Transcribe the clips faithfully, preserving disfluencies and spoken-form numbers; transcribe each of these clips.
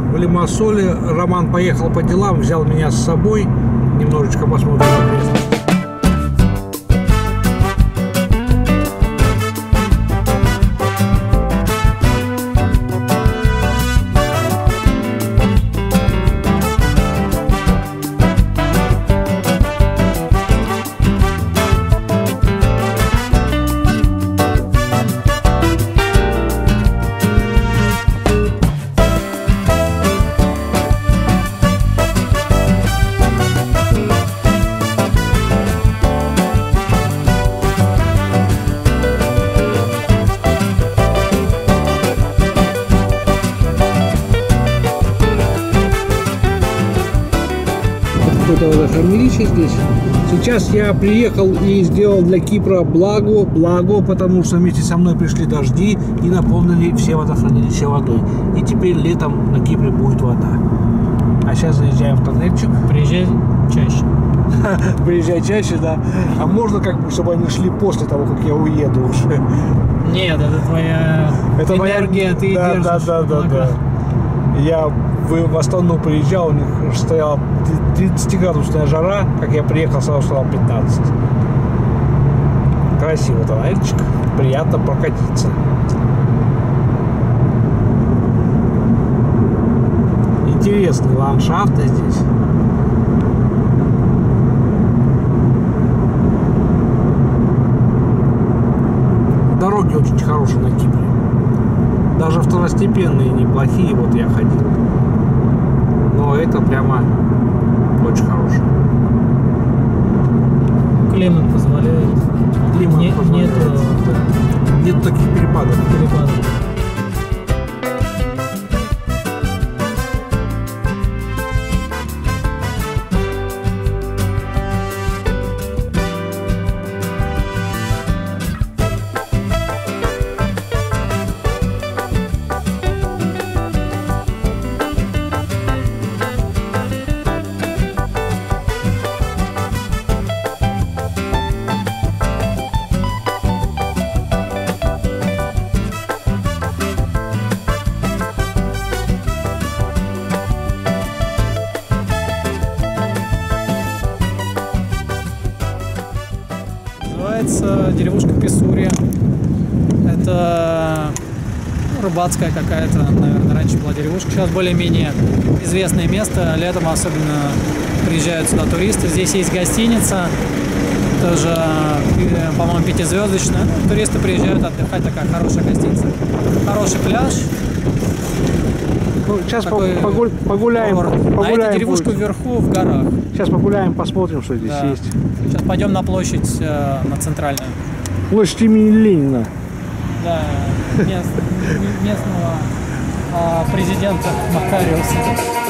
в Лимассоле. Роман поехал по делам, взял меня с собой. Немножечко посмотрим окрестности. Какое-то водохранилище здесь. Сейчас я приехал и сделал для Кипра благо, благо, потому что вместе со мной пришли дожди и наполнили все водохранилища водой. И теперь летом на Кипре будет вода. А сейчас заезжаем в тоннельчик. Приезжай чаще. Приезжай чаще, да. А можно как бы, чтобы они шли после того, как я уеду уже? Нет, это твоя это энергия, моя... ты да, держишь. Да, да, да, да. Я в Астану приезжал, у них стояла тридцатиградусная жара, как я приехал, сразу стало пятнадцать. Красиво тоннельчик, приятно прокатиться. Интересные ландшафты здесь. Дороги очень хорошие на Кипре. Даже второстепенные неплохие, вот я ходил. Но это прямо очень хорошее. Климат позволяет. Климат Не, позволяет. Нет, да. Нет таких перепадов. перепадов. Называется деревушка Писурия. Это рыбацкая какая-то, наверное, раньше была деревушка. Сейчас более-менее известное место. Летом особенно приезжают сюда туристы. Здесь есть гостиница, тоже, по-моему, пятизвездочная. Ну, туристы приезжают отдыхать, такая хорошая гостиница. Хороший пляж. Ну, сейчас погуль, погуляем, погуляем. А эта деревушка будет вверху, в горах. Сейчас погуляем, посмотрим, что здесь да. есть. Сейчас пойдем на площадь, э, на центральную. Площадь имени Ленина. Да, мест, местного э, президента Макариуса.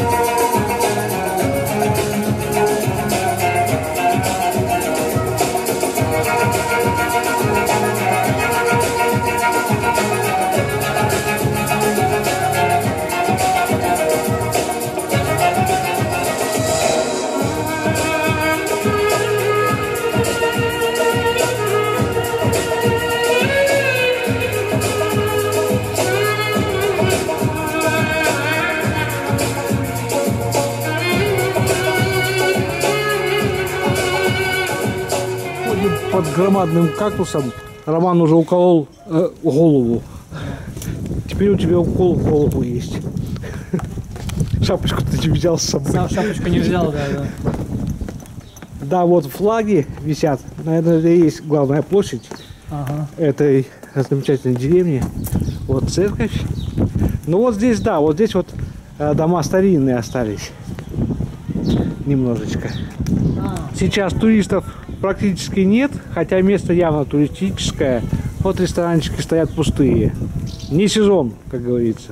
Под громадным кактусом Роман уже уколол э, голову. Теперь у тебя укол в голову есть. Шапочку ты не взял с собой. Сам шапочку не взял, да, да. Да, вот флаги висят. Наверное, это и есть главная площадь ага. этой замечательной деревни. Вот церковь. Ну вот здесь, да, вот здесь вот э, дома старинные остались. Немножечко. А. Сейчас туристов практически нет, хотя место явно туристическое. Вот ресторанчики стоят пустые. Не сезон, как говорится.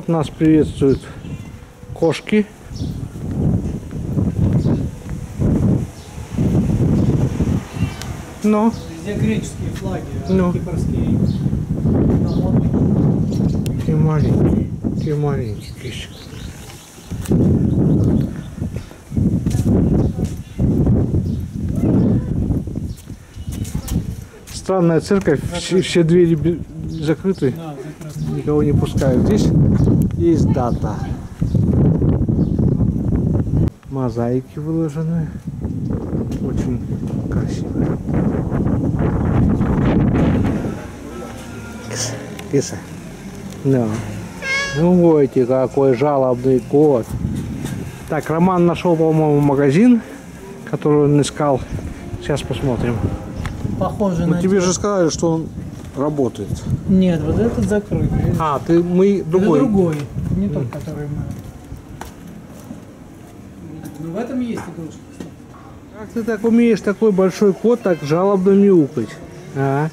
Вот нас приветствуют кошки. Но. Везде греческие флаги, Ну. кипрские. Какие маленькие, какие маленькие кисик. Странная церковь, все, все двери бе- закрыты, Да, закрыто. никого не пускают. Здесь есть дата. Мозаики выложены. Очень красиво. Киса. Да. Ну, вот какой жалобный кот. Так, Роман нашел, по-моему, магазин, который он искал. Сейчас посмотрим. Похоже Ну, на... тебе же сказали, что он работает. Нет, вот этот закрыт. видишь? А, ты мы другой. Это другой, не тот, который мы. Ну в этом есть игрушка, кстати. Как ты так умеешь такой большой кот так жалобно мяукать? А?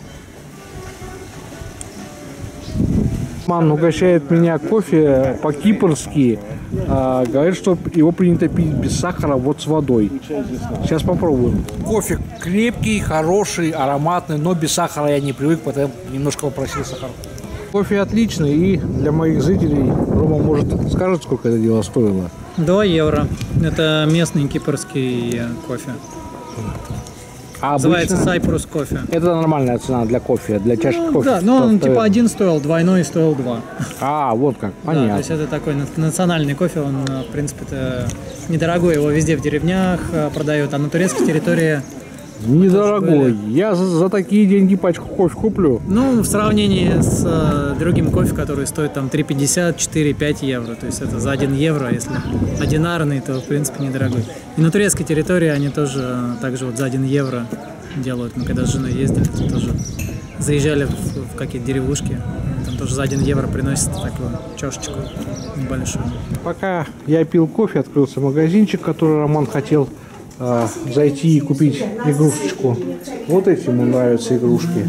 Ман угощает меня кофе по-кипрски. А, говорит, что его принято пить без сахара, вот с водой. Сейчас попробуем. Кофе крепкий, хороший, ароматный, но без сахара я не привык, поэтому немножко попросил сахар. Кофе отличный, и для моих зрителей Рома, может, скажет, сколько это дело стоило? два евро. Это местный кипрский э, кофе. А Называется обычно Cyprus кофе. это нормальная цена для кофе, для чашки Ну, кофе. да, но он Просто- типа один стоил, двойной стоил два. А, вот как, Да, то понятно. есть это такой на- национальный кофе, он, э, в принципе-то недорогой, его везде в деревнях э, продают, а на турецкой территории, Недорогой. Я за, за такие деньги пачку кофе куплю. ну, в сравнении с э, другим кофе, который стоит там три пятьдесят, четыре-пять евро, то есть это за один евро, если одинарный, то в принципе недорогой. И на турецкой территории они тоже э, также вот за один евро делают. Мы когда с женой ездили, то тоже заезжали в, в какие-то деревушки, там тоже за один евро приносят такую чашечку небольшую. Пока я пил кофе, открылся магазинчик, который Роман хотел а, зайти и купить игрушечку. Вот эти ему нравятся игрушки.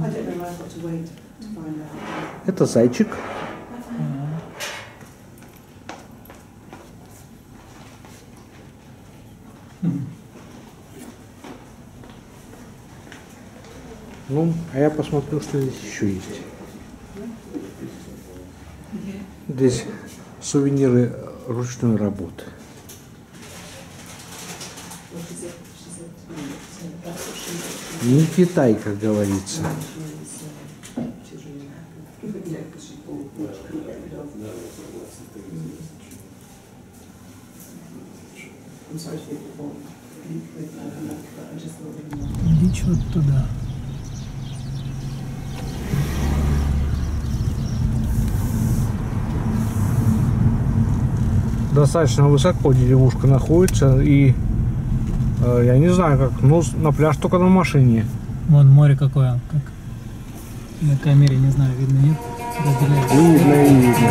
Это зайчик. Ну, а я посмотрю, что здесь еще есть. Здесь сувениры ручной работы. Не Китай, как говорится. Иди вот туда. Достаточно высоко деревушка находится, и э, я не знаю как, ну на пляж только на машине. Вон море какое, как на камере, не знаю, видно, нет? Разделяется. Видно и видно.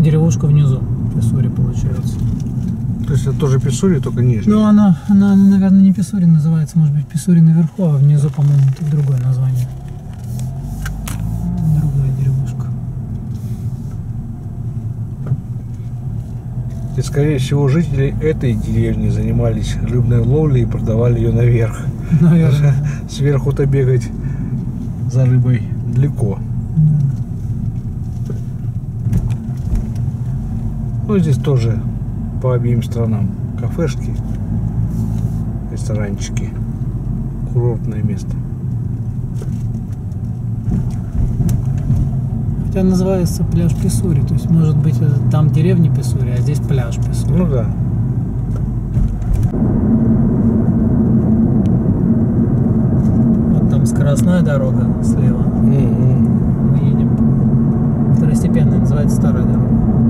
деревушка внизу, Писсури получается. То есть это тоже Писсури, только нижний? Ну, она, она, наверное, не Писсури называется, может быть, Писсури наверху, а внизу, по-моему, это другое название. Другая деревушка. И, скорее всего, жители этой деревни занимались рыбной ловлей и продавали ее наверх. Наверное. Сверху-то бегать за рыбой далеко. Ну, здесь тоже по обеим сторонам кафешки, ресторанчики, курортное место. Хотя называется пляж Писсури, то есть может быть там деревня Писсури, а здесь пляж Писсури. Ну да. Вот там скоростная дорога слева. Mm-hmm. Мы едем второстепенная, называется старая дорога.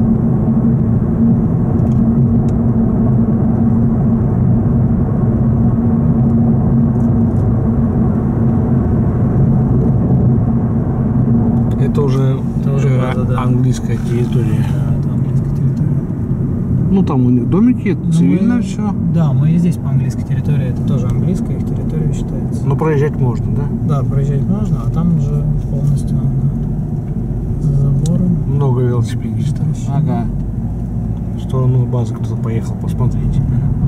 Это уже, это уже э, база, да. Английская территория. Да, это английская территория. Ну там у них домики, Ну, цивильно мы, все. Да, мы и здесь по английской территории, это тоже английская их территория считается. Но проезжать можно, да? Да, проезжать можно, а там уже полностью за забором. Много велосипедистов. Ага. В сторону базы кто-то поехал, посмотрите.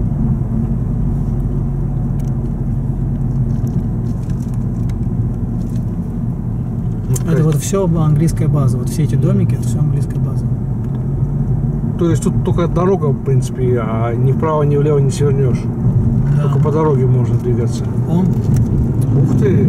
Это вот все английская база, вот все эти домики, это все английская база. То есть тут только дорога, в принципе, а ни вправо, ни влево не свернешь. Да. Только по дороге можно двигаться. Он? Ух ты!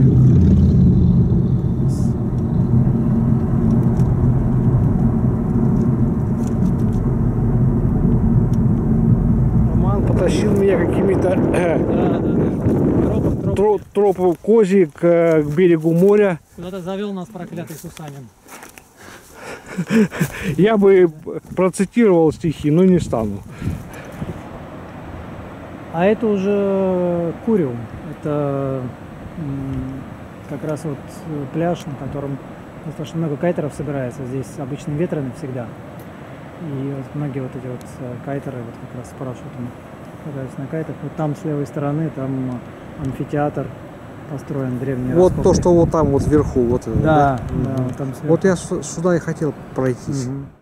Роман потащил меня какими-то э, Да, да, да. Тропы, тропы. тропы козьи к, к берегу моря. Куда-то завел нас проклятый Сусанин. Я бы процитировал стихи, но не стану. А это уже Куриум. Это м, как раз вот пляж, на котором достаточно много кайтеров собирается. Здесь обычно ветрено всегда. И вот многие вот эти вот кайтеры вот как раз с парашютом катаются на кайтах. Вот там с левой стороны, там амфитеатр построен древний. Вот раскопки. то, что вот там вот вверху. Вот, Да, да? да, вот там сверху. Вот я сюда и хотел пройтись. Угу.